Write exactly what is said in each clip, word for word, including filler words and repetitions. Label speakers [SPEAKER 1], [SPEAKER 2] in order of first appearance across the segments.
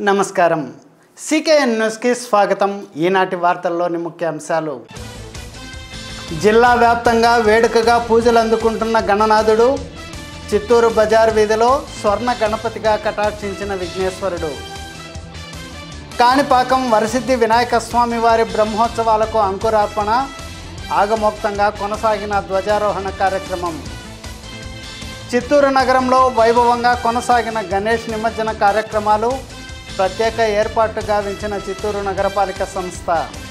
[SPEAKER 1] నమస్కారం. సికేఎన్ న్యూస్కి స్వాగతం. ఈనాటి వార్తల్లోని ముఖ్యాంశాలు. జిల్లా వ్యాప్తంగా వేడుకగా పూజలు అందుకుంటున్న గణనాథుడు. చిత్తూరు బజార్ వీధిలో స్వర్ణ గణపతిగా కటాక్షించిన విఘ్నేశ్వరుడు. కాణిపాకం వరసిద్ధి వినాయక స్వామి వారి బ్రహ్మోత్సవాలకు అంకురార్పణ. ఆగమోక్తంగా కొనసాగిన ధ్వజారోహణ కార్యక్రమం. చిత్తూరు నగరంలో వైభవంగా కొనసాగిన గణేష్ నిమజ్జన కార్యక్రమాలు. ప్రత్యేక ఏర్పాటు గావించిన చిత్తూరు నగరపాలిక సంస్థ.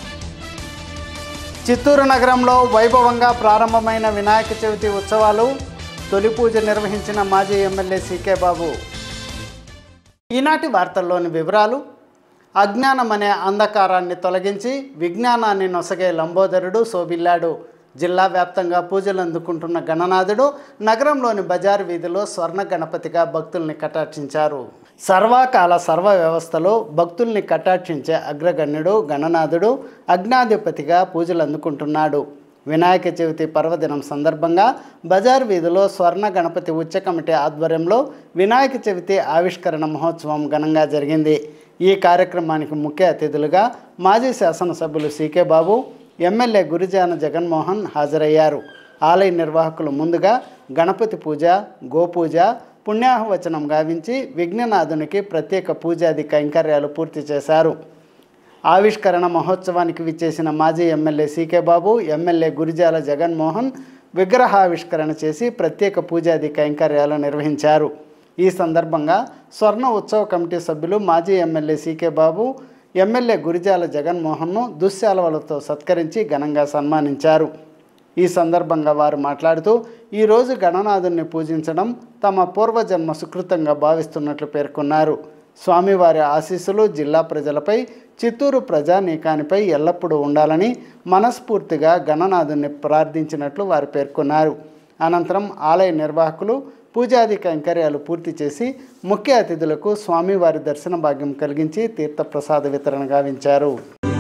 [SPEAKER 1] చిత్తూరు నగరంలో వైభవంగా ప్రారంభమైన వినాయక చవితి ఉత్సవాలు. తొలి పూజ నిర్వహించిన మాజీ ఎమ్మెల్యే సీకే బాబు. ఈనాటి వార్తల్లోని వివరాలు. అజ్ఞానం అనే అంధకారాన్ని తొలగించి విజ్ఞానాన్ని నొసగే లంబోదరుడు శోభిల్లాడు. జిల్లా వ్యాప్తంగా పూజలు అందుకుంటున్న గణనాథుడు నగరంలోని బజార్ వీధిలో స్వర్ణ గణపతిగా భక్తుల్ని కటాక్షించారు. సర్వకాల సర్వ వ్యవస్థలో భక్తుల్ని కటాక్షించే అగ్రగణ్యుడు గణనాథుడు అజ్ఞాధిపతిగా పూజలు అందుకుంటున్నాడు. వినాయక చవితి పర్వదినం సందర్భంగా బజార్ వీధిలో స్వర్ణ గణపతి ఉచ్చ కమిటీ ఆధ్వర్యంలో వినాయక చవితి ఆవిష్కరణ మహోత్సవం ఘనంగా జరిగింది. ఈ కార్యక్రమానికి ముఖ్య అతిథులుగా మాజీ శాసనసభ్యులు సీకే బాబు, ఎమ్మెల్యే గురిజాన జగన్మోహన్ హాజరయ్యారు. ఆలయ నిర్వాహకులు ముందుగా గణపతి పూజ, గోపూజ, పుణ్యాహవచనం గావించి విఘ్ననాథునికి ప్రత్యేక పూజాది కైంకర్యాలు పూర్తి చేశారు. ఆవిష్కరణ మహోత్సవానికి విచ్చేసిన మాజీ MLA CK Babu, MLA Gurijala Jaganmohan విగ్రహావిష్కరణ చేసి ప్రత్యేక పూజాది కైంకర్యాలు నిర్వహించారు. ఈ సందర్భంగా స్వర్ణ ఉత్సవ కమిటీ సభ్యులు మాజీ MLA CK Babu, MLA Gurijala జగన్మోహన్ను దుశ్శాలవలతో సత్కరించి ఘనంగా సన్మానించారు. ఈ సందర్భంగా వారు మాట్లాడుతూ ఈరోజు గణనాథుని పూజించడం తమ పూర్వజన్మ సుకృతంగా భావిస్తున్నట్లు పేర్కొన్నారు. స్వామివారి ఆశీస్సులు జిల్లా ప్రజలపై, చిత్తూరు ప్రజానీకానిపై ఎల్లప్పుడూ ఉండాలని మనస్ఫూర్తిగా గణనాథుని ప్రార్థించినట్లు వారు పేర్కొన్నారు. అనంతరం ఆలయ నిర్వాహకులు పూజాది కైంకర్యాలు పూర్తి చేసి ముఖ్య అతిథులకు స్వామివారి దర్శన భాగ్యం కలిగించి తీర్థప్రసాద వితరణ గావించారు.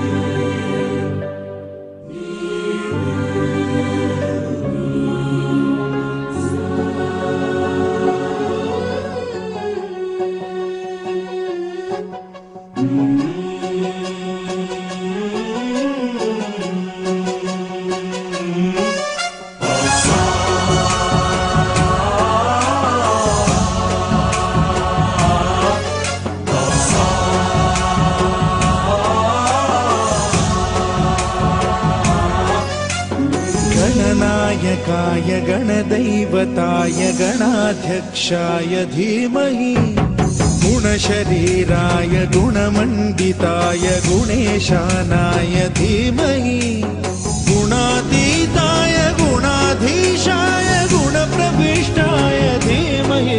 [SPEAKER 2] गणनायकाय गणदैवताय गणाध्यक्षाय धीमहि गुणशरीराय गुणमण्डिताय गुणेशानाय धीमहि गुणातीताय गुणाधीशाय गुणप्रविष्टाय धीमहि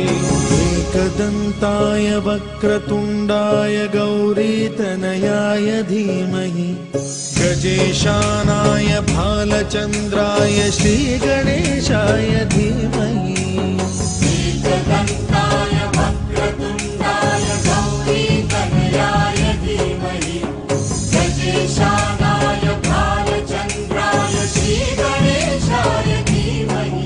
[SPEAKER 2] एकदन्ताय वक्रतुण्डाय गौरीतनयाय धीमहि गजेशानाय भालचन्द्राय श्रीगणेशाय धीमहि एकदन्ताय वक्रतुण्डाय गौरीतनयाय धीमहि गजेशानाय भालचन्द्राय श्रीगणेशाय धीमहि.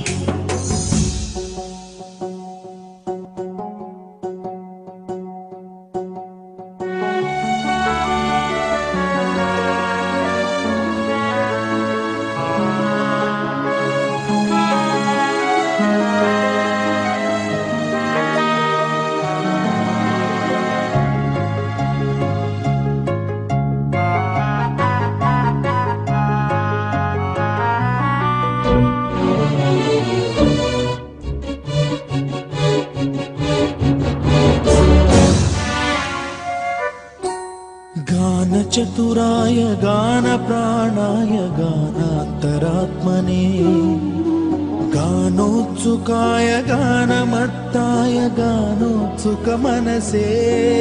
[SPEAKER 2] गानचतुराय गानप्राणाय गानान्तरात्मने गानोत्सुकाय गानमत्ताय गानोत्सुकमनसे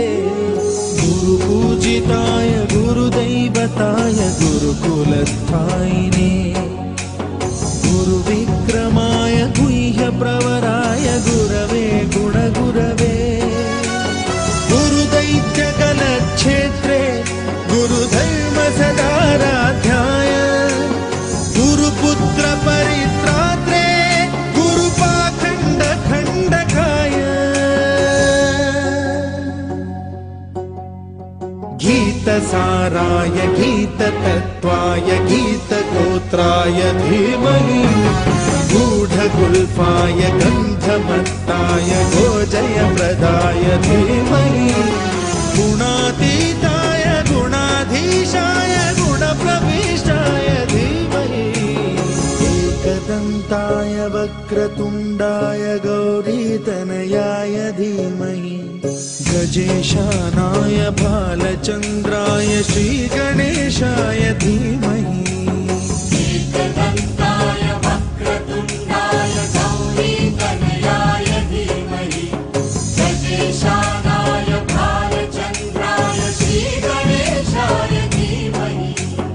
[SPEAKER 2] गुरुपूजिताय गुरुदैवताय गुरुकुलस्थायिने गुरुविक्रमाय गुह्यप्रवराय गुरवे गुणगुरवे गुरुदैत्यकलक्षेत्रे गुरुधर्म सदाराध्याय गुरुपुत्र परित्रात्रे गुरुपाखण्ड खण्डकाय गीतसाराय गीततत्त्वाय गीतगोत्राय धीमहि गूढगुल्फाय गन्धमत्ताय गोजयप्रदाय धीमहि गुणातीताय गुणाधीशाय गुणप्रविष्टाय धीमहि एकदन्ताय वक्रतुण्डाय गौरीतनयाय धीमहि गजेशानाय बालचन्द्राय श्रीगणेशाय धीमहि
[SPEAKER 3] एकदन्ताय वक्रतुण्डाय गौरीतनयाय धीमहि गजेशानाय बालचन्द्राय श्रीगणेशाय धीमहि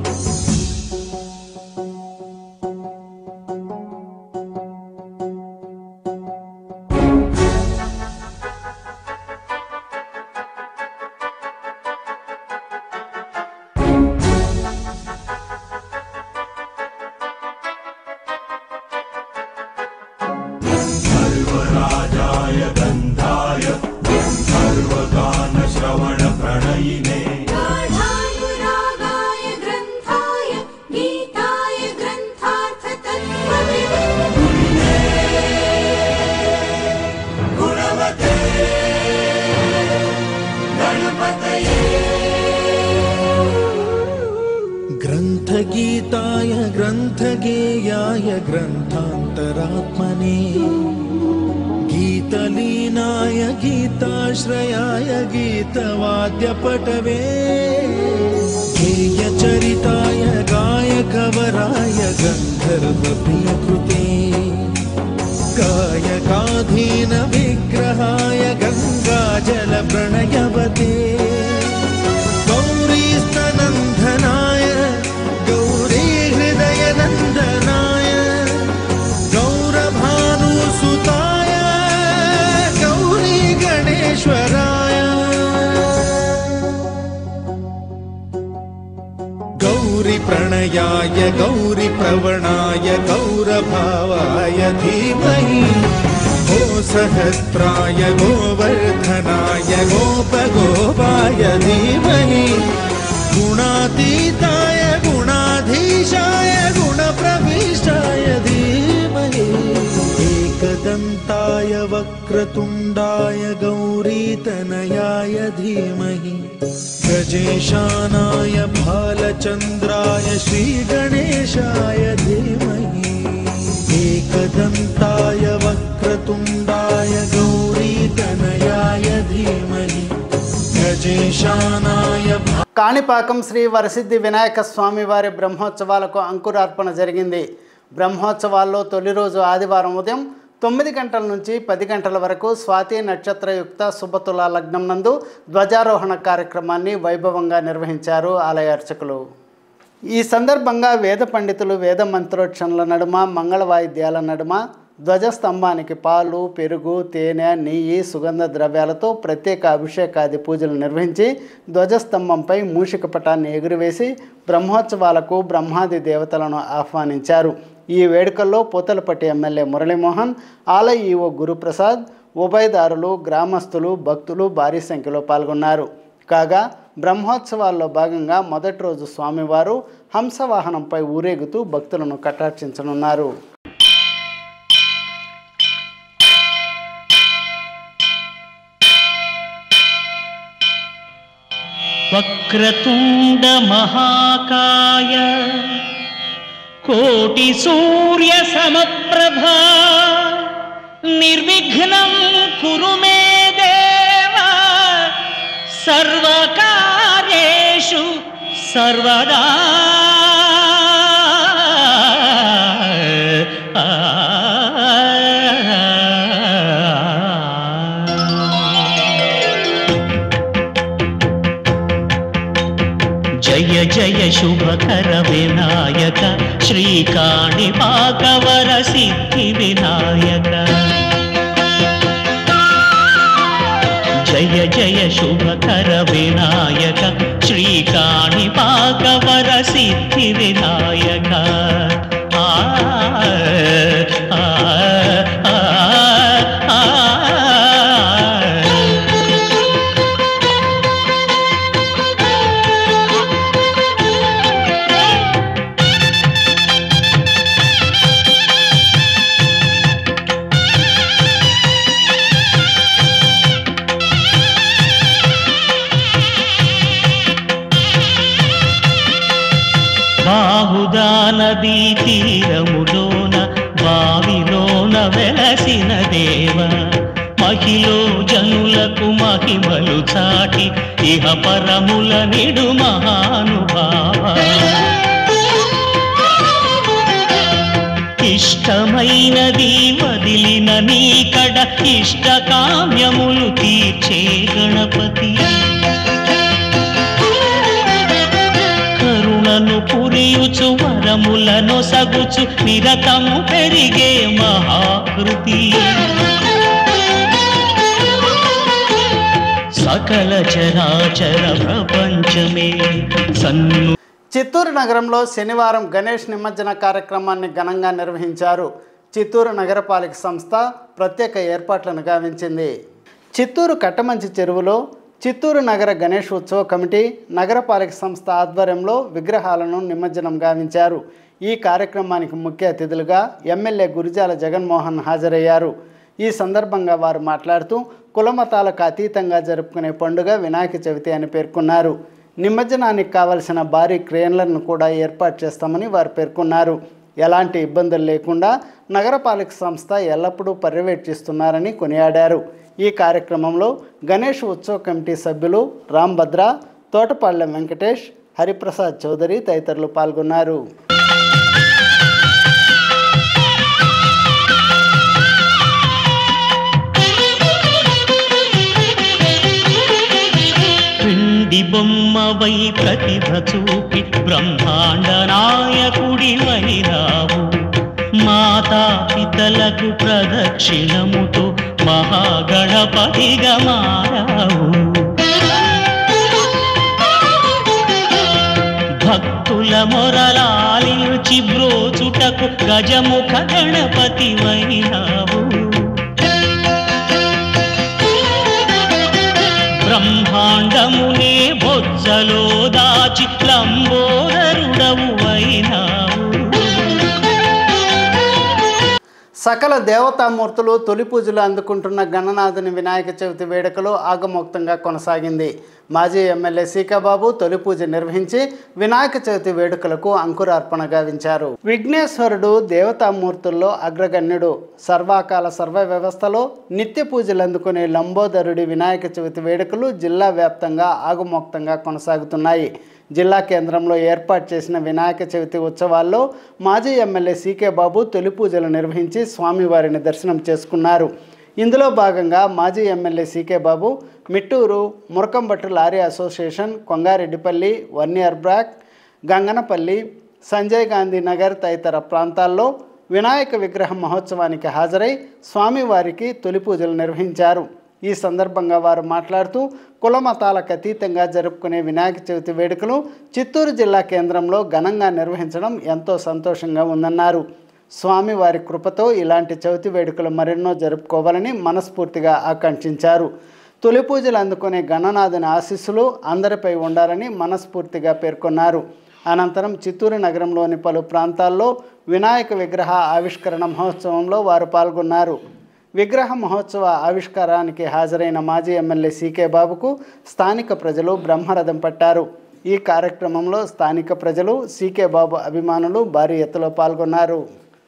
[SPEAKER 4] सर्वराजाय गन्धाय सर्वगानश्रवणप्रणयिने
[SPEAKER 3] गाढानुरागाय ग्रन्थाय गीताय ग्रन्थार्थतत्त्वविदे
[SPEAKER 4] गुणवते गणपतये
[SPEAKER 2] ग्रन्थगीताय ग्रन्थगेयाय ग्रन्थान्तरात्मने गीतलीनाय गीताश्रयाय गीतवाद्यपटवे गेयचरिताय गायकवराय गन्धर्वप्रियकृते गायकाधीन विग्रहाय गङ्गाजलप्रणयवते गौरीस्तनन्दनाय गौरीहृदयनन्दनाय गौरभानुसुताय गौरी गणेश्वराय गौरीप्रणयाय गौरीप्रवणाय गौरभावाय धीमहि गो सहस्राय गोवर्धनाय गोपगोपाय धीमहि गुणातीताय गुणाधीशाय गुणप्रविष्टाय धीमहि एकदन्ताय वक्रतुण्डाय गौरीतनयाय धीमहि गजेशानाय भालचन्द्राय श्रीगणेशाय धीमहि एकदन्ताय वक्रतुण्डाय गौरीतनयाय धीमहि गजेशानाय
[SPEAKER 1] కాణిపాకం శ్రీ వరసిద్ధి వినాయక స్వామి వారి బ్రహ్మోత్సవాలకు అంకురార్పణ జరిగింది. బ్రహ్మోత్సవాల్లో తొలి రోజు ఆదివారం ఉదయం తొమ్మిది గంటల నుంచి పది గంటల వరకు స్వాతి నక్షత్రయుక్త శుభతుల లగ్నం నందు ధ్వజారోహణ కార్యక్రమాన్ని వైభవంగా నిర్వహించారు ఆలయ అర్చకులు. ఈ సందర్భంగా వేద పండితులు వేద మంత్రోచ్చరణల నడుమ మంగళ వాయిద్యాల నడుమ ధ్వజస్తంభానికి పాలు, పెరుగు, తేనె, నెయ్యి, సుగంధ ద్రవ్యాలతో ప్రత్యేక అభిషేకాది పూజలు నిర్వహించి ధ్వజస్తంభంపై మూషిక పటాన్ని ఎగురవేసి బ్రహ్మోత్సవాలకు బ్రహ్మాది దేవతలను ఆహ్వానించారు. ఈ వేడుకల్లో పోతలపట్టి ఎమ్మెల్యే మురళీమోహన్, ఆలయ ఈవో గురుప్రసాద్, ఉభయదారులు, గ్రామస్తులు, భక్తులు భారీ సంఖ్యలో పాల్గొన్నారు. కాగా బ్రహ్మోత్సవాల్లో భాగంగా మొదటి రోజు స్వామివారు హంసవాహనంపై ఊరేగుతూ భక్తులను కటాక్షించనున్నారు.
[SPEAKER 5] వక్రతుండ మహాకాయ కోటి సూర్య సమప్రభా నిర్విఘ్నం కురు మే దేవ సర్వకార్యేషు సర్వదా జయ జయ శుభకర వినాయక శ్రీకాణిపాకవర సిద్ధి వినాయక జయ జయ శుభకర వినాయక శ్రీకాణిపాకవర సిద్ధి వినాయక ఆ ఆ ఆ ఆ బాహుదా నదీ తీరములోన బావిలోన వెలసిన దేవ మహిలో జనులకు మహిమలు చాటి ఇహ పరముల నిడు మహానుభావ ఇష్టమైనది వదిలిన నీకడ ఇష్ట కామ్యములు తీర్చే గణపతి కరుణను పురియుచు వరములను సగుచు నిరతము పెరిగే మహాకృతి సకల చరాచర ప్రపంచమే సన్ను.
[SPEAKER 1] చిత్తూరు నగరంలో శనివారం గణేష్ నిమజ్జన కార్యక్రమాన్ని ఘనంగా నిర్వహించారు. చిత్తూరు నగరపాలక సంస్థ ప్రత్యేక ఏర్పాట్లను గావించింది. చిత్తూరు కట్టమంచి చెరువులో చిత్తూరు నగర గణేష్ ఉత్సవ కమిటీ నగరపాలక సంస్థ ఆధ్వర్యంలో విగ్రహాలను నిమజ్జనం గావించారు. ఈ కార్యక్రమానికి ముఖ్య అతిథులుగా ఎమ్మెల్యే గురిజాల జగన్మోహన్ హాజరయ్యారు. ఈ సందర్భంగా వారు మాట్లాడుతూ కులమతాలకు అతీతంగా జరుపుకునే పండుగ వినాయక చవితి అని పేర్కొన్నారు. నిమజ్జనానికి కావలసిన భారీ క్రేన్లను కూడా ఏర్పాటు చేస్తామని వారు పేర్కొన్నారు. ఎలాంటి ఇబ్బందులు లేకుండా నగరపాలక సంస్థ ఎల్లప్పుడూ పర్యవేక్షిస్తున్నారని కొనియాడారు. ఈ కార్యక్రమంలో గణేష్ ఉత్సవ కమిటీ సభ్యులు రాంభద్ర, తోటపాళ్లెం వెంకటేష్, హరిప్రసాద్ చౌదరి తదితరులు పాల్గొన్నారు.
[SPEAKER 5] బొమ్మవై ప్రతిభ చూపి బ్రహ్మాండ నాయకుడివైనావు మాతా పితలకు ప్రదక్షిణముతో మహాగణపతిగా మారావు భక్తుల మొరలాలించి బ్రోచుటకు గజముఖ గణపతివైనావు బ్రహ్మాండమునే బొజ్జలో దాచి లంబోదరుడవు అయినావు.
[SPEAKER 1] సకల దేవతామూర్తులు తొలి పూజలు అందుకుంటున్న గణనాథుని వినాయక చవితి వేడుకలు ఆగమోక్తంగా కొనసాగింది. మాజీ ఎమ్మెల్యే సీకాబాబు తొలి పూజ నిర్వహించి వినాయక చవితి వేడుకలకు అంకురార్పణ గావించారు. విఘ్నేశ్వరుడు దేవతామూర్తుల్లో అగ్రగణ్యుడు. సర్వాకాల సర్వ వ్యవస్థలో నిత్య పూజలు అందుకునే లంబోదరుడి వినాయక చవితి వేడుకలు జిల్లా వ్యాప్తంగా ఆగమోక్తంగా కొనసాగుతున్నాయి. జిల్లా కేంద్రంలో ఏర్పాటు చేసిన వినాయక చవితి ఉత్సవాల్లో మాజీ ఎమ్మెల్యే సీకే బాబు తొలి పూజలు నిర్వహించి స్వామివారిని దర్శనం చేసుకున్నారు. ఇందులో భాగంగా మాజీ MLA CK Babu Mitturu, Murakambattu lorry association, Kongareddipalli, Vanniyar block, Gangannapalli, Sanjay Gandhi Nagar తదితర ప్రాంతాల్లో వినాయక విగ్రహ మహోత్సవానికి హాజరై స్వామివారికి తొలి పూజలు నిర్వహించారు. ఈ సందర్భంగా వారు మాట్లాడుతూ కుల మతాలకు అతీతంగా జరుపుకునే వినాయక చవితి వేడుకలు చిత్తూరు జిల్లా కేంద్రంలో ఘనంగా నిర్వహించడం ఎంతో సంతోషంగా ఉందన్నారు. స్వామివారి కృపతో ఇలాంటి చవితి వేడుకలు మరెన్నో జరుపుకోవాలని మనస్ఫూర్తిగా ఆకాంక్షించారు. తొలి పూజలు అందుకునే గణనాథుని ఆశీస్సులు అందరిపై ఉండాలని మనస్ఫూర్తిగా పేర్కొన్నారు. అనంతరం చిత్తూరు నగరంలోని పలు ప్రాంతాల్లో వినాయక విగ్రహ ఆవిష్కరణ మహోత్సవంలో వారు పాల్గొన్నారు. విగ్రహ మహోత్సవ ఆవిష్కారానికి హాజరైన మాజీ ఎమ్మెల్యే సీకే బాబుకు స్థానిక ప్రజలు బ్రహ్మరథం పట్టారు. ఈ కార్యక్రమంలో స్థానిక ప్రజలు, సీకే బాబు అభిమానులు భారీ ఎత్తులో పాల్గొన్నారు.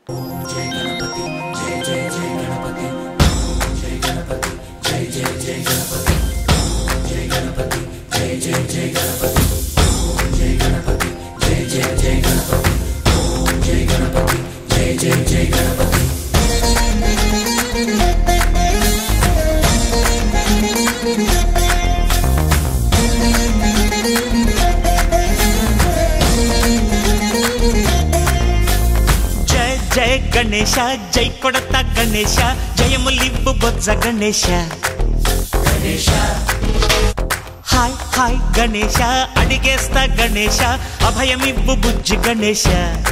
[SPEAKER 6] జయ గణేశ, జై కొడత గణేశ, జయములివ్వు బొజ్జ గణేశ. హాయ్ హాయ్ గణేశ, అడిగేస్తా గణేశ, అభయమివ్వు బుజ్జి గణేశ.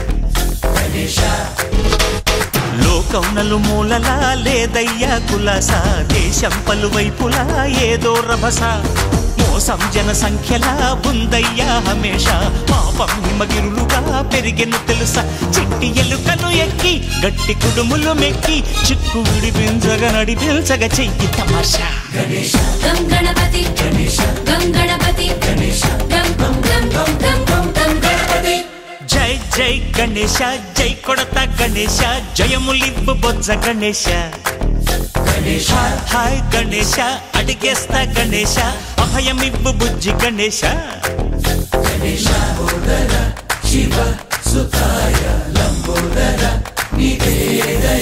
[SPEAKER 6] లోకం నలుమూలలా లేదయ్యా కులాస, దేశం పలువైపులా ఏదో రభస. మోసం జన సంఖ్యలా ఉందయ్యా హమేష, పాపం హిమగిరులుగా పెరిగెను తెలుసా. చిట్టి ఎలుకలు ఎక్కి గట్టి కుడుములు మెక్కి చిక్కు విడిపించగ నడిపించగ చెయ్యి తమాషా.
[SPEAKER 3] గం గణపతి గం గణపతి గం గం గం గం గం గం గణపతి.
[SPEAKER 6] జై జై గణేశ జై కొడత గణేశ జయములివ్వు బొజ్జ గణేశ గణేశ హాయ్ గణేశ అడిగేస్తా గణేశ అభయమివ్వు బుజ్జి గణేశ గణేశ లంబోదర శివ సుతాయ లంబోదర నీదే దయ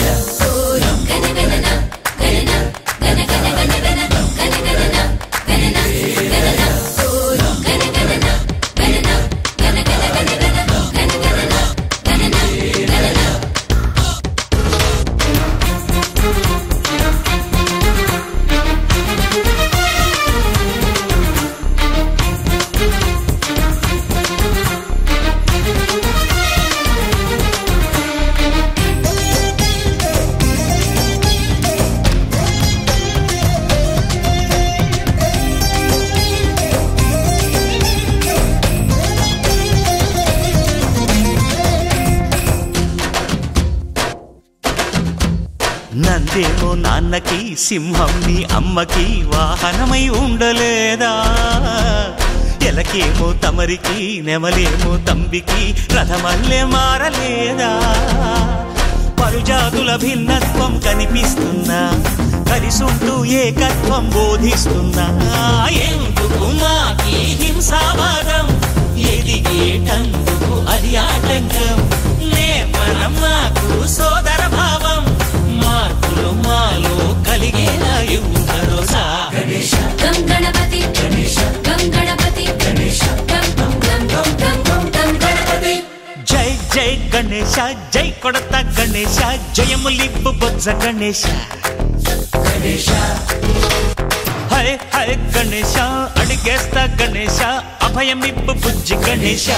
[SPEAKER 6] నందేమో నాన్నకి సింహం నీ అమ్మకి వాహనమై ఉండలేదా ఎలకేమో తమరికి నెమలేమో తంబికి రథమల్లే మారలేదా పలుజాతుల భిన్నత్వం కనిపిస్తున్నా కలిసుంటూ ఏకత్వం బోధిస్తున్నా ఎందుకు మాకి హింసావాదం ఎదిగేటందుకు అది ఆటంకం నేర్పడం మాకు సోదర భావం మార్పులు మాలో కలిగేలా ఇవ్వు భరోసా గణేశ
[SPEAKER 3] గం గణపతి గణేశ గం గణపతి గణేశ గం గం గం గం గం గం గం గణపతి
[SPEAKER 6] జై జై గణేశ జై కొడత గణేశ జయములివ్వు బొజ్జ గణేశ గణేశ హై హై గణేశ అడిగేస్తా గణేశ అభయమివ్వు బుజ్జి గణేశ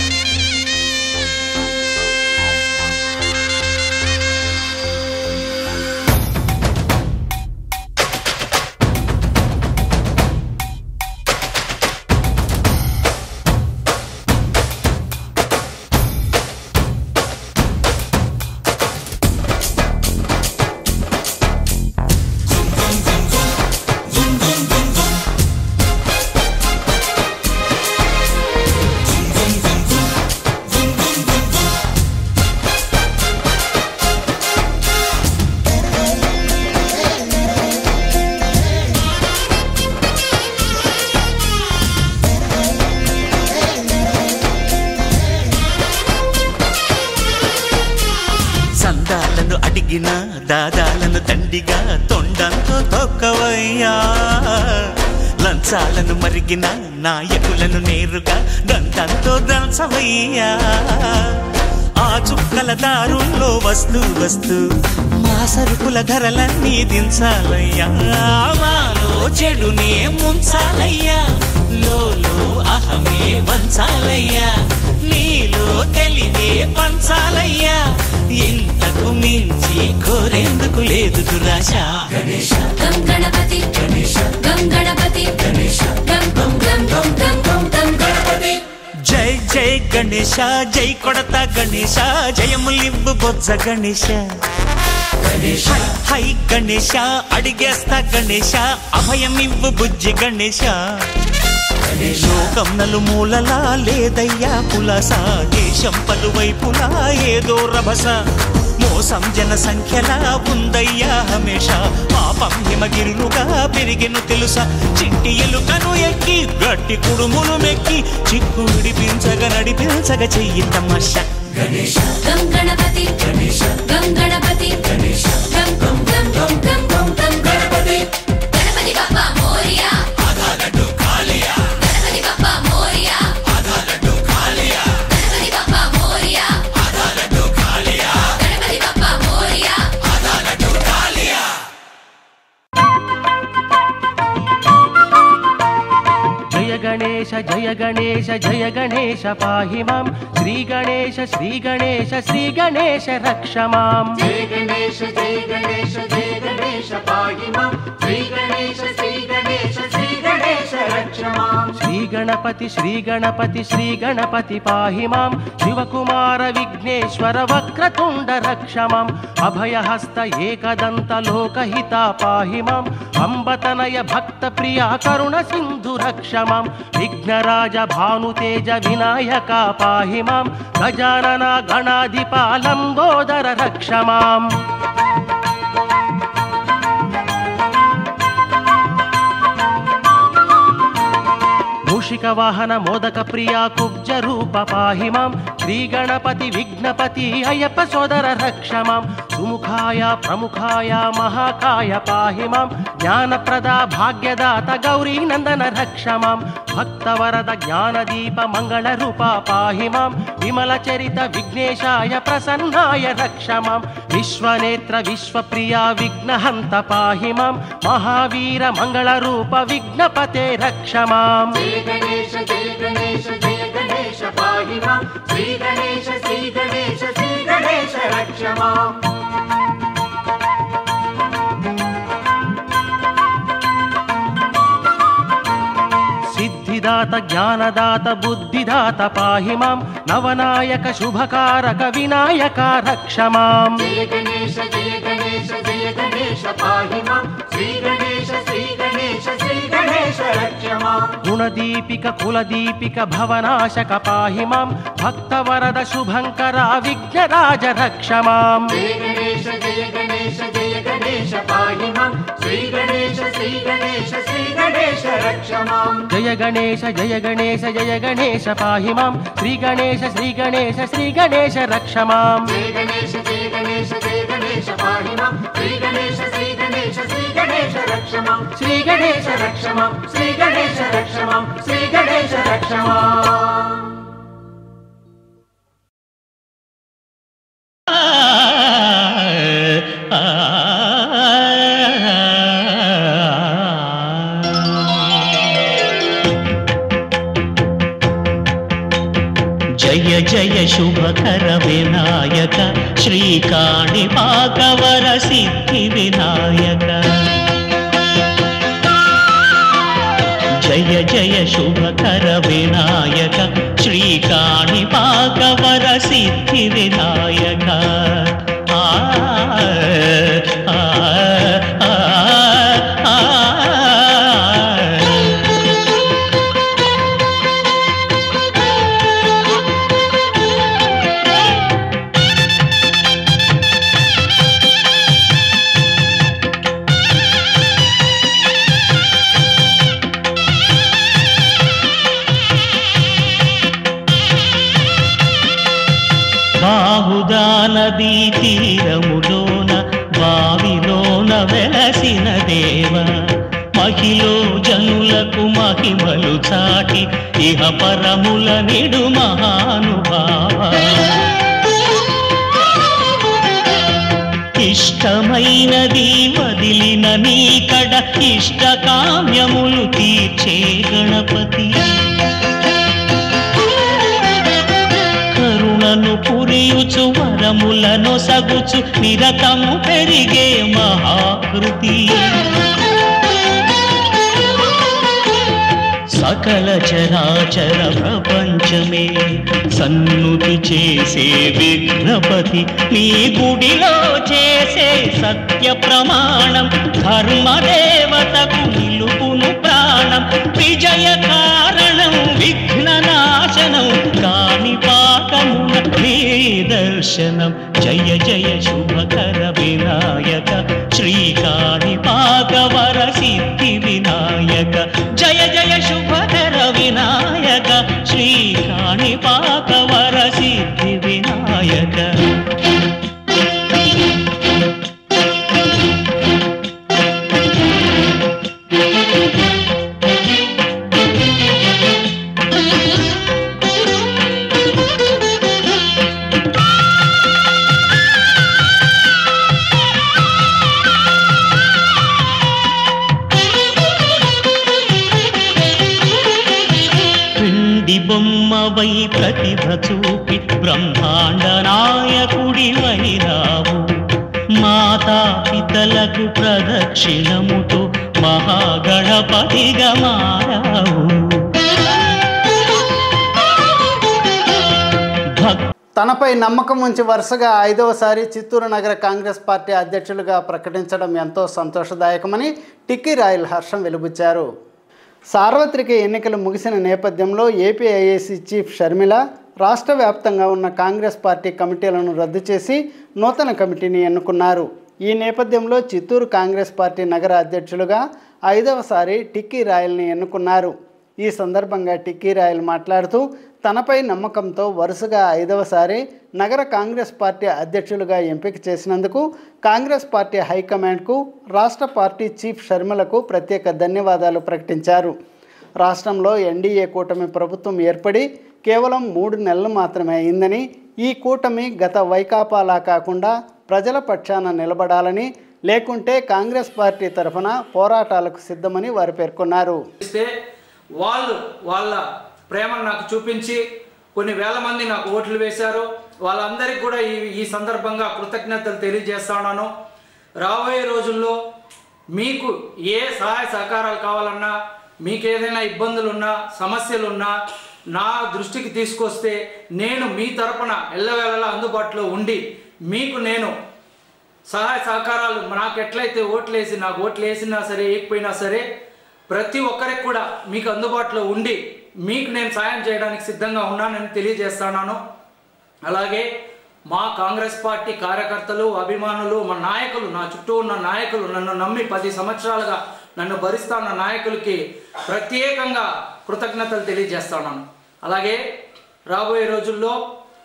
[SPEAKER 6] సందాలను అడిగిన దాదాలను దండిగా తొండంతో తొక్కవయ్యా లంచాలను మరిగిన నాయకులను నేరుగా దంతంతో దంచవయ్యా ఆ చుక్కల దారుల్లో వస్తూ వస్తూ మా సరుకుల ధరలన్నీ దించాలయ్యా మాలో చెడునే ముంచాలయ్యా లోలో అహమే వంచాలయ్యా నీలో తెలివే పంచాలయ్యా ఇంతకు మించి కోరేందుకు లేదు దురాశ గణేశ
[SPEAKER 3] గం గణపతి గణేశ గం గణపతి గణేశ గం గం గం గం గం గం గం గణపతి
[SPEAKER 6] జై జై గణేశ జై కొడత గణేశ జయములివ్వు బొజ్జ గణేశ గణేశ హై గణేశ అడిగేస్తా గణేశ అభయమివ్వు బుజ్జి గణేశ లోకం నలుమూలలా లేదయ్యా పులస దేశం పలువైపులా ఏదో రభస మోసం జన సంఖ్యలా ఉందయ్యా హమేష పాపం హిమగిరులుగా పెరిగెను తెలుసా చిట్టి ఎలుకను ఎక్కి గట్టి కుడుములు మెక్కి చిక్కు విడిపించగ నడిపించగ చెయ్యి తమాష గణేశ
[SPEAKER 3] గం గణపతి గణేశ గం గణపతి గణేశ గం గం గం గం గం గం గం గణపతి గణపతి బప్పా మోరియా ఆధా లడ్డు కాలియా గణపతి బప్పా మోరియా ఆధా లడ్డు కాలియా గణపతి బప్పా మోరియా ఆధా లడ్డు కాలియా గణపతి బప్పా మోరియా ఆధా లడ్డు కాలియా
[SPEAKER 7] జయ గణేశ జయ గణేశ జయ గణేశ పాహి మాం శ్రీ గణేశ శ్రీ గణేశ శ్రీ గణేశ రక్ష మాం
[SPEAKER 8] జయ గణేశ జయ గణేశ జయ గణేశ పాహి మాం శ్రీ గణేశ శ్రీ గణేశ శ్రీ గణేశ
[SPEAKER 7] శ్రీ గణపతి శ్రీ గణపతి శ్రీ గణపతి పాహి మాం శివకుమార విఘ్నేశ్వర వక్రతుండ రక్ష మాం అభయహస్త ఏకదంత లోకహిత పాహి మాం అంబతనయ భక్త ప్రియ కరుణ సింధు రక్ష మాం విఘ్నరాజ భానుతేజ వినాయక పాహి మాం గజానన గణాధిప లంబోదర రక్ష మాం మూషిక వాహన మోదక ప్రియా కుబ్జ రూప పాహి మాం శ్రీ గణపతి విఘ్నపతి అయ్యప్ప సోదర రక్ష మాం సుముఖాయ ప్రముఖాయ మహాకాయ పాహి మాం జ్ఞానప్రద భాగ్యదాత గౌరీ నందన రక్ష మాం భక్తవరద జ్ఞానదీప మంగళ రూప పాహి మాం విమల చరిత విఘ్నేశాయ ప్రసన్నాయ రక్ష మాం విశ్వనేత్ర విశ్వప్రియ విఘ్నహంత పాహి మాం మహావీర మంగళ రూప విఘ్నపతే రక్ష మాం
[SPEAKER 3] గణేశ జయ గణేశ జయ గణేశ పాహి మాం శ్రీ గణేశ శ్రీ గణేశ శ్రీ గణేశ రక్ష మాం
[SPEAKER 7] సిద్ధిదాత జ్ఞానదాత బుద్ధిదాత పాహి మాం నవనాయక శుభకారక వినాయక రక్ష మాం
[SPEAKER 3] జయ గణేశ జయ గణేశ జయ గణేశ పాహి మాం శ్రీ గణేశ శ్రీ గణేశ శ్రీ గణేశ రక్ష మాం
[SPEAKER 7] గుణదీపిక కులదీపిక భవనాశక పాహి మాం భక్తవరద శుభంకర విఘ్నరాజ రక్ష మాం
[SPEAKER 3] జయ గణేశ జయ గణేశ జయ గణేశ పాహి మాం శ్రీ గణేశ శ్రీ గణేశ శ్రీ గణేశ రక్ష మాం
[SPEAKER 7] జయ గణేశ జయ గణేశ జయ గణేశ పాహి మాం శ్రీ గణేశ శ్రీ గణేశ శ్రీ గణేశ రక్ష మాం
[SPEAKER 3] జయ గణేశ జయ గణేశ జయ గణేశ పాహి మాం శ్రీ గణేశ శ్రీ గణేశ శ్రీ గణేశ రక్ష మాం శ్రీ గణేశ రక్ష మాం శ్రీ గణేశ రక్ష మాం శ్రీ గణేశ రక్ష మాం
[SPEAKER 5] జయ జయ శుభకర వినాయక శ్రీకాణిపాకవర సిద్ధి వినాయక జయ జయ శుభకర వినాయక శ్రీకాణిపాకవర సిద్ధి వినాయక ఆ ఆ ఆ ఆ బాహుదా నదీ తీరములోన బావిలోన వెలసిన దేవ మహిలో జనులకు మహిమలు చాటి ఇహ పరముల నిడు మహానుభావ ఇష్టమైనది వదిలిన నీకడ ఇష్ట కామ్యములు తీర్చే గణపతి కరుణను పురియుచు వరములను సగుచు నిరతము పెరిగే మహాకృతి సకల చరాచర ప్రపంచమే సన్నుతి చేసే విఘ్నపతి నీ గుడిలో చేసే సత్య ప్రమాణం ధర్మదేవతకు నిలుపును ప్రాణం విజయ కారణం విఘ్న నాశనం కాణిపాకమున నీ దర్శనం జయ జయ శుభకర వినాయక శ్రీకాణిపాకవర సిద్ధి వినాయక జయ జయ శుభకర వినాయక శ్రీకాణిపాకవర సిద్ధి వినాయక బొమ్మవై ప్రతిభ చూపి బ్రహ్మాండ నాయకుడి వైరావు మాతా పితలకు ప్రదక్షిణముతో మహాగణపతిగా మారావు. భక్
[SPEAKER 1] తనపై నమ్మకం ఉంచి వరుసగా ఐదవసారి చిత్తూరు నగర కాంగ్రెస్ పార్టీ అధ్యక్షులుగా ప్రకటించడం ఎంతో సంతోషదాయకమని టిక్కీ రాయల్ హర్షం వెలుబుచ్చారు. సార్వత్రిక ఎన్నికలు ముగిసిన నేపథ్యంలో ఏపీఐఏసీ చీఫ్ షర్మిల రాష్ట్ర వ్యాప్తంగా ఉన్న కాంగ్రెస్ పార్టీ కమిటీలను రద్దు చేసి నూతన కమిటీని ఎన్నుకున్నారు. ఈ నేపథ్యంలో చిత్తూరు కాంగ్రెస్ పార్టీ నగర అధ్యక్షులుగా ఐదవసారి టిక్కీ రాయల్ని ఎన్నుకున్నారు. ఈ సందర్భంగా టిక్కీ రాయల్ మాట్లాడుతూ తనపై నమ్మకంతో వరుసగా ఐదవసారి నగర కాంగ్రెస్ పార్టీ అధ్యక్షులుగా ఎంపిక చేసినందుకు కాంగ్రెస్ పార్టీ హైకమాండ్కు, రాష్ట్ర పార్టీ చీఫ్ షర్మిలకు ప్రత్యేక ధన్యవాదాలు ప్రకటించారు. రాష్ట్రంలో ఎన్డీఏ కూటమి ప్రభుత్వం ఏర్పడి కేవలం మూడు నెలలు మాత్రమే అయిందని, ఈ కూటమి గత వైకాపాలా కాకుండా ప్రజల పక్షాన నిలబడాలని, లేకుంటే కాంగ్రెస్ పార్టీ తరఫున పోరాటాలకు సిద్ధమని వారు పేర్కొన్నారు.
[SPEAKER 8] వాళ్ళు వాళ్ళ ప్రేమను నాకు చూపించి కొన్ని వేల మంది నాకు ఓట్లు వేశారు. వాళ్ళందరికీ కూడా ఈ ఈ సందర్భంగా కృతజ్ఞతలు తెలియజేస్తున్నాను. రాబోయే రోజుల్లో మీకు ఏ సహాయ సహకారాలు కావాలన్నా, మీకు ఏదైనా ఇబ్బందులున్నా, సమస్యలున్నా నా దృష్టికి తీసుకొస్తే నేను మీ తరపున ఎల్లవేళలా అందుబాటులో ఉండి మీకు నేను సహాయ సహకారాలు నాకు ఎట్లయితే ఓట్లు వేసి నాకు ఓట్లు వేసినా సరే వేయకపోయినా సరే ప్రతి ఒక్కరికి కూడా మీకు అందుబాటులో ఉండి మీకు నేను సాయం చేయడానికి సిద్ధంగా ఉన్నానని తెలియజేస్తున్నాను. అలాగే మా కాంగ్రెస్ పార్టీ కార్యకర్తలు, అభిమానులు, మా నాయకులు, నా చుట్టూ ఉన్న నాయకులు, నన్ను నమ్మి పది సంవత్సరాలుగా నన్ను భరిస్తున్న నాయకులకి ప్రత్యేకంగా కృతజ్ఞతలు తెలియజేస్తున్నాను. అలాగే రాబోయే రోజుల్లో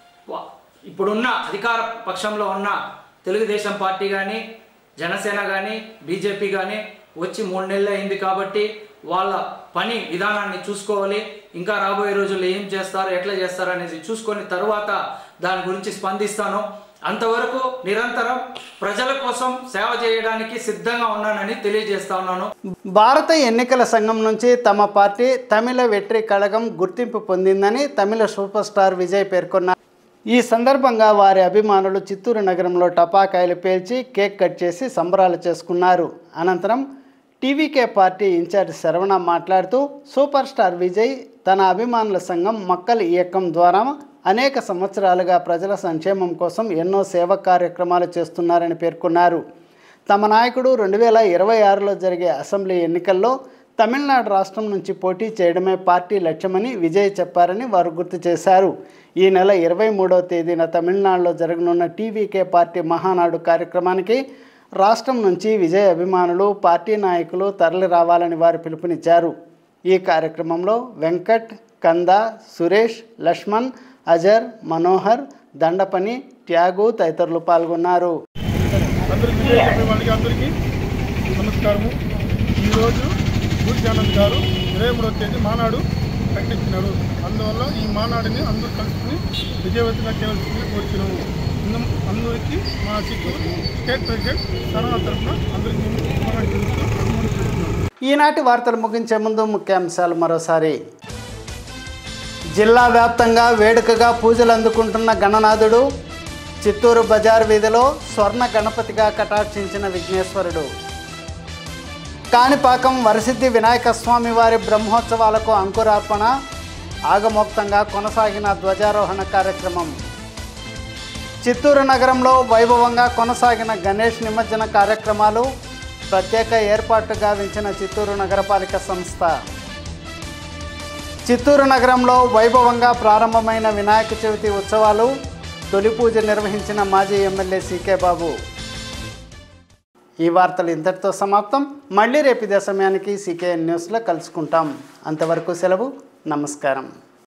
[SPEAKER 8] ఇప్పుడున్న అధికార పక్షంలో ఉన్న తెలుగుదేశం పార్టీ కానీ, జనసేన కానీ, బీజేపీ కానీ వచ్చి మూడు నెలలు అయింది కాబట్టి వాళ్ళ పని విధానాన్ని చూసుకోవాలి. ఇంకా రాబోయే రోజుల్లో ఏం చేస్తారు, ఎట్లా చేస్తారు అనేది చూసుకొని తర్వాత దాని గురించి స్పందిస్తాను. అంతవరకు నిరంతరం ప్రజల కోసం సేవ చేయడానికి సిద్ధంగా ఉన్నానని తెలియజేస్తా ఉన్నాను.
[SPEAKER 1] భారత ఎన్నికల సంఘం నుంచి తమ పార్టీ తమిళ వెట్రి కళగం గుర్తింపు పొందిందని తమిళ సూపర్ స్టార్ విజయ్ పేర్కొన్నారు. ఈ సందర్భంగా వారి అభిమానులు చిత్తూరు నగరంలో టపాకాయలు పేల్చి కేక్ కట్ చేసి సంబరాలు చేసుకున్నారు. అనంతరం టీవీకే పార్టీ ఇన్ఛార్జ్ శరవణ మాట్లాడుతూ సూపర్ స్టార్ విజయ్ తన అభిమానుల సంఘం మక్కల్ ఇయక్కం ద్వారా అనేక సంవత్సరాలుగా ప్రజల సంక్షేమం కోసం ఎన్నో సేవా కార్యక్రమాలు చేస్తున్నారని పేర్కొన్నారు. తమ నాయకుడు రెండు వేల ఇరవై ఆరులో జరిగే అసెంబ్లీ ఎన్నికల్లో తమిళనాడు రాష్ట్రం నుంచి పోటీ చేయడమే పార్టీ లక్ష్యమని విజయ్ చెప్పారని వారు గుర్తు చేశారు. ఈ నెల ఇరవై మూడవ తేదీన తమిళనాడులో జరగనున్న టీవీకే పార్టీ మహానాడు కార్యక్రమానికి రాష్ట్రం నుంచి విజయ్ అభిమానులు, పార్టీ నాయకులు తరలి రావాలని వారు పిలుపునిచ్చారు. ఈ కార్యక్రమంలో వెంకట్, కంద, సురేష్, లక్ష్మణ్, అజర్, మనోహర్, దండపని, త్యాగు తదితరులు పాల్గొన్నారు.
[SPEAKER 9] అందరికీ నమస్కారము. ఈరోజు సూర్యానంద్ గారు ఇరవై మూడవ తేదీ మానాడు ప్రకటించినారు. అందువల్ల ఈ మానాడుని అందరూ కలుసుకుని విజయవంతంగా చేయవలసింది కోరుచున్నాము. అందరికీ మా చిత్తూరు స్టేట్ ప్రెసిడెంట్ సరళ తరఫున అందరికీ
[SPEAKER 1] ఈనాటి వార్తలు ముగించే ముందు ముఖ్యాంశాలు మరోసారి. జిల్లా వ్యాప్తంగా వేడుకగా పూజలు అందుకుంటున్న గణనాథుడు, చిత్తూరు బజార్ వీధిలో స్వర్ణ గణపతిగా కటాక్షించిన విఘ్నేశ్వరుడు. కాణిపాకం వరసిద్ధి వినాయక స్వామి వారి బ్రహ్మోత్సవాలకు అంకురార్పణ, ఆగమోక్తంగా కొనసాగిన ధ్వజారోహణ కార్యక్రమం. చిత్తూరు నగరంలో వైభవంగా కొనసాగిన గణేష్ నిమజ్జన కార్యక్రమాలు, ప్రత్యేక ఏర్పాటు గావించిన చిత్తూరు నగరపాలిక సంస్థ. చిత్తూరు నగరంలో వైభవంగా ప్రారంభమైన వినాయక చవితి ఉత్సవాలు, తొలి పూజ నిర్వహించిన మాజీ ఎమ్మెల్యే సీకే బాబు. ఈ వార్తలు ఇంతటితో సమాప్తం. మళ్ళీ రేపు ఇదే సమయానికి సీకేఎన్ న్యూస్లో కలుసుకుంటాం. అంతవరకు సెలవు. నమస్కారం.